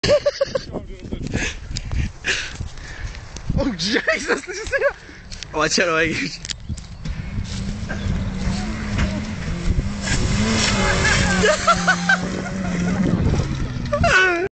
Oğlum cücelik seslicisi ya. O aç arabaya gir.